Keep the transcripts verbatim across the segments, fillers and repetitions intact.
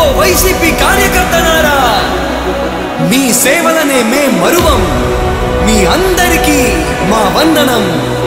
YCP కార్యకర్తలారా, మీ సేవలనే మే మరువం. మీ అందరికీ మా వందనం.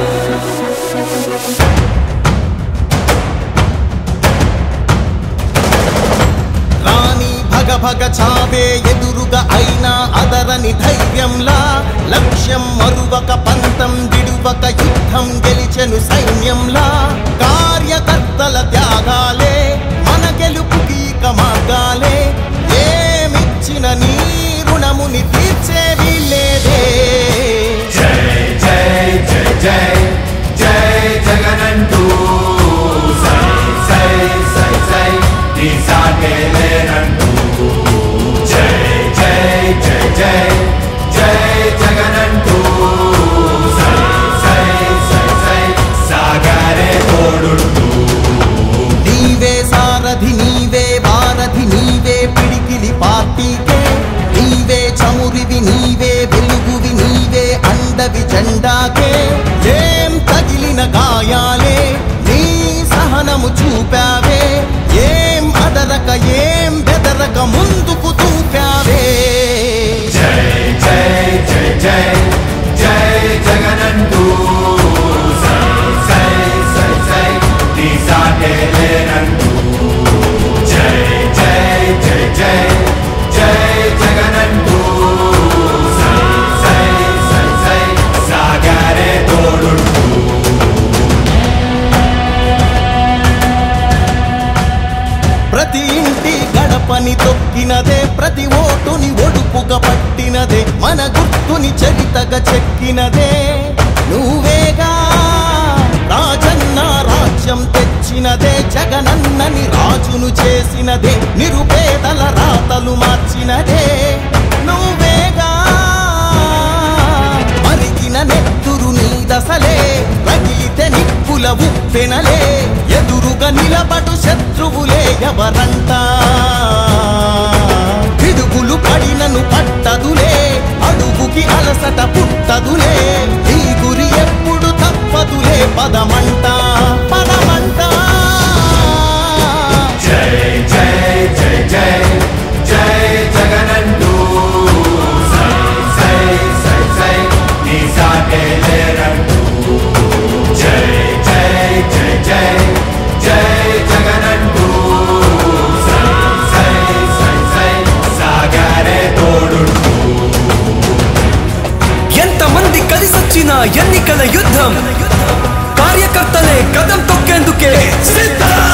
రాణి భగ భగ చావే ఎదురుగా అయినా అదరని ధైర్యంలా, లక్ష్యం మరువక పంతం విడువక యుద్ధం గెలిచెను సైన్యంలా. కార్యకర్తల త్యాగాలే మన గెలుపుకి ఇక మార్గాలే. ఏమిచ్చిన నీ రుణముని తీర్చేవి లేదే. జై జై జై జై జై జగనంటూ సై సై సై సై నీ సాటే లేనంటూ. జై జై జై జై జై జగనంటూ సై సై సై సై సాగరే తోడుంటూ. నీవే సారథి నీవే వారధి నీవే పిడికిలి పార్టీకే. నీవే చమురివి నీవే వెలుగువి నీవే అండవి జెండాకే. ఏం తగిలిన గాయాలే నీ సహనము చూపావే. ఏం అదరక ఏం బెదరక ముందుకు చూపావే. జై జై జై జై జై జగనంటూ సై సై సై సై నీ సాటే లేనంటూ. జై జై జై జై జై జగనంటూ సై సై సై సై సాగరే తోడుంటూ. ప్రతి ఇంటి గడపని తొక్కినదే, ప్రతి ఓటుని ఒడుపుగా పట్టినదే, మన గుర్తుని చరితగా చెక్కినదే నువ్వేగా. రాజన్న రాజ్యం తెచ్చినదే, జగనన్నని రాజును చేసినదే, నిరుపేదల రాతలు మార్చినదే నువ్వేగా. మరిగిన నెత్తురు నీ దశలే, రగిలితే నిప్పుల ఉప్పెనలే, ఎదురుగా నిలబడు శత్రువులే ఎవరంట. పిడుగులు పడినను పట్టదులే, అడుగుకి అలసట పుట్టదులే, ఈ గురి ఎప్పుడు తప్పదులే, పదమంట పదమంట. జై జై జై జై జై జగనంటూ సై సై సై సై నీ సాటే లేనంటూ. జై జై జై జై జై జగనంటూ సై సై సై సై సాగరే తోడుంటూ. ఎంతమంది కలిసొచ్చిన ఎన్నికల యుద్ధం, కార్యకర్తలే కదం తొక్కేందుకే సిద్ధం.